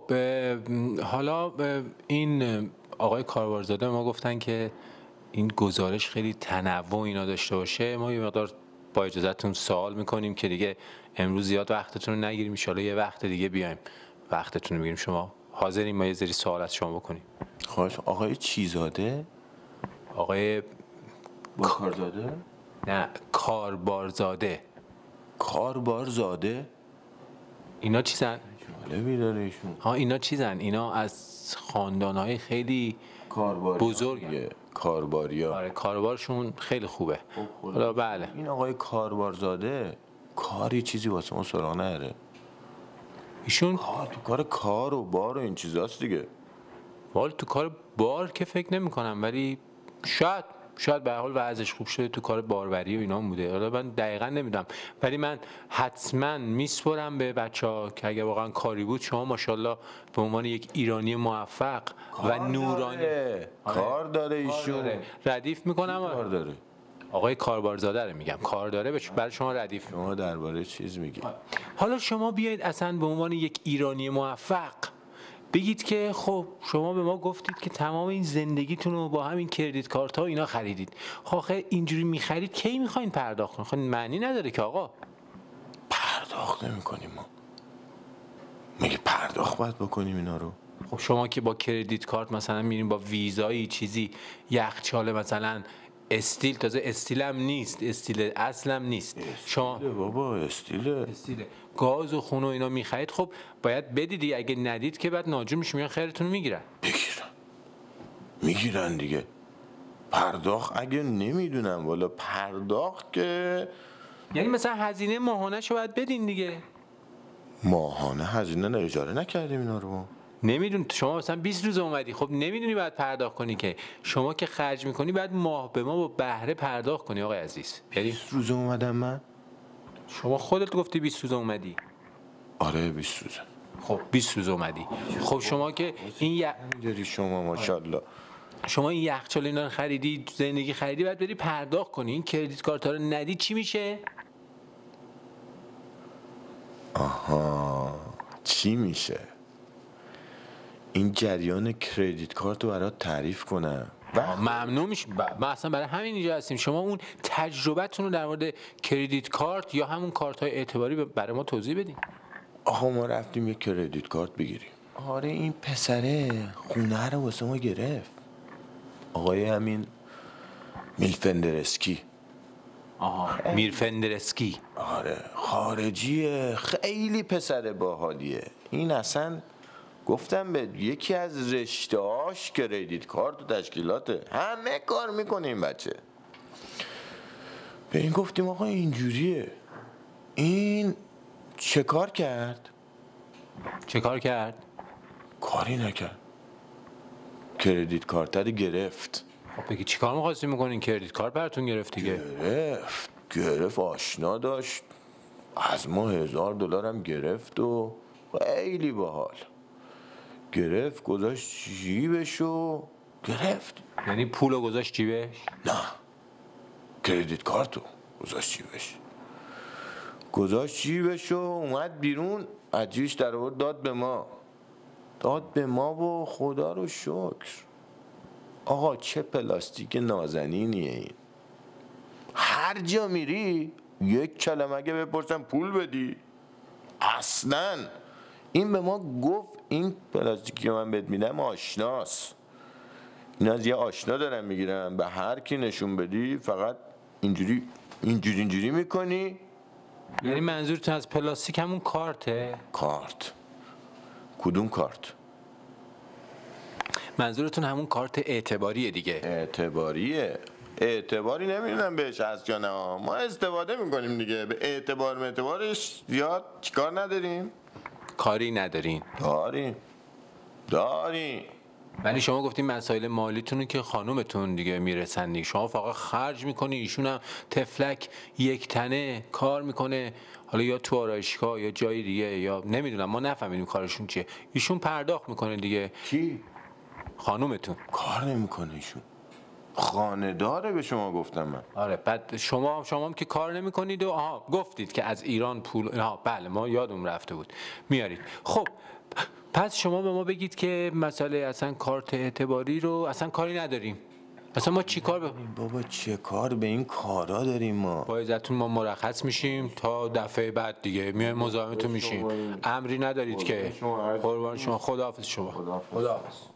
حالا این آقای کاروارزاده ما گفتن که این گزارش خیلی تنوع اینا داشته باشه. ما یه مقدار با اجازهتون سوال میکنیم که دیگه امروز زیاد وقتتون رو نگیریم، ان شاءالله یه وقت دیگه بیایم وقتتون رو بگیریم. شما حاضرین ما یه سری سوال از شما بکنیم؟ خواهش. آقای چیزاده؟ آقای کارزاده؟ نه، کاربارزاده. کاربارزاده؟ اینا چیزن؟ جالبی داره ایشون. اینا چیزن؟ اینا از خاندانهای خیلی بزرگ، کارباریا. آره کاربارشون خیلی خوبه. حالا بله، این آقای کاربارزاده کاری چیزی واسه ما سراغ نره. ایشون تو کار کار و بار و این چیزاست دیگه. والا تو کار بار که فکر نمی کنم، ولی شاید به هر حال وضعش خوب شده تو کار باروری و اینا بوده. حالا من دقیقاً نمیدونم، ولی من حتما میسپرم به بچه‌ها که اگه واقعا کاری بود، شما ماشاءالله به عنوان یک ایرانی موفق و نورانی کار داره ایشون. ردیف میکنم. کار داره. آقای کاربارزاده رو میگم، کار داره برای شما ردیف. شما درباره چیز میگی. حالا شما بیایید اصلا به عنوان یک ایرانی موفق بگید که خب شما به ما گفتید که تمام این زندگیتون رو با همین کردیت کارت ها اینا خریدید. آخه اینجوری میخرید کی میخواین پرداخت کنید؟ خب معنی نداره که آقا. پرداخت نمی‌کنیم ما. میگه پرداخت باید بکنیم اینا رو. خب شما که با کردیت کارت مثلا میرین با ویزایی چیزی یخچال مثلا استیل، تازه استیلم نیست، استیل اصلم نیست، شما بابا استیله گاز و خون و اینا میخرید، خب باید بدیدی. اگه ندید که بعد ناجور میشه، میان خیرتون میگیرن دیگه. پرداخت اگه نمیدونم والا، پرداخت که یعنی مثلا هزینه ماهانه‌شو باید بدین دیگه. ماهانه هزینه نه، اجاره نکردیم اینا رو. نمیدون شما مثلا 20 روز اومدی، خب نمیدونی باید پرداخت کنی که. شما که خرج میکنی بعد ماه به ما با بهره پرداخت کنی آقای عزیز. 20 روز اومدم من؟ شما خودت گفتی 20 روز اومدی. آره 20 روزه. خب 20 روز اومدی. خب شما که این داری شما ماشاءالله، شما این یخچال اینا رو خریدی، زندگی خریدی، بعد بری پرداخت کنی. این کردیت کارت ها رو ندی چی میشه؟ آها چی میشه؟ این جریان کردیت کارت رو برات تعریف کنم؟ ممنون میشه. ما اصلا برای همین اینجا هستیم. شما اون تجربتون رو در مورد کردیت کارت یا همون کارت های اعتباری برای ما توضیح بدین. آخه ما رفتیم یک کردیت کارت بگیریم. آره این پسره خونه رو واسه ما گرفت، آقای همین میلفندرسکی. میرفندرسکی. آره خارجیه، خیلی پسر باحالیه. این اصلا گفتم به یکی از رشته‌هاش کردیت کارت و تشکیلاته، همه کار میکنه این بچه. به این گفتیم آقا اینجوریه. این چه کار کرد؟ کاری نکرد، کردیت کارت رو گرفت. خب بگی چی کار می‌خواستی می‌کنین؟ کردیت کارت براتون گرفت دیگه. گرفت آشنا داشت، از ما $1000 هم گرفت و خیلی باحال گرفت، گذاشت جیبش و گرفت. یعنی پولو گذاشت جیبش؟ نه، کردیت کارتو گذاشت جیبش و اومد بیرون، از جیبش در آورد داد به ما و خدا رو شکر. آقا چه پلاستیک نازنینیه این. هر جا میری یک کلمه اگه بپرسن پول بدی، اصلا این به ما گفت این پلاستیکی که من بهت میدم آشناست، این از یه آشنا دارم میگیرم، به هر کی نشون بدی فقط اینجوری میکنی. یعنی منظورتون از پلاستیک همون کارته؟ کارت؟ کدوم کارت؟ منظورتون همون کارت اعتباریه دیگه. اعتباری نمیدونم بهش هست یا نه، ما استفاده میکنیم دیگه. به اعتبارش زیاد چیکار نداریم؟ کاری ندارین؟ داریم. ولی شما گفتین مسائل مالیتون که خانومتون دیگه میرسن دیگه، شما فقط خرج میکنی، ایشون هم تفلک یک تنه کار میکنه، حالا یا تو آرایشگاه یا جای دیگه، یا نمیدونم، ما نفهمیدیم کارشون چیه. ایشون پرداخت میکنه دیگه. کی؟ خانومتون. کار نمیکنه ایشون، خانه داره به شما گفتم من. آره بعد شما هم که کار نمیکنید و گفتید که از ایران پول، بله ما یادم رفته بود میارید. خب پس شما به ما بگید که مسئله اصلا کارت اعتباری رو اصلا کاری نداریم. اصلا ما چی کار بابا چه کار به این کارا داریم ما؟ با عزتون ما مرخص میشیم تا دفعه بعد دیگه میایم مزاحمتون میشیم. امری ندارید که. قربان شما. خداحافظ شما. خداحافظ.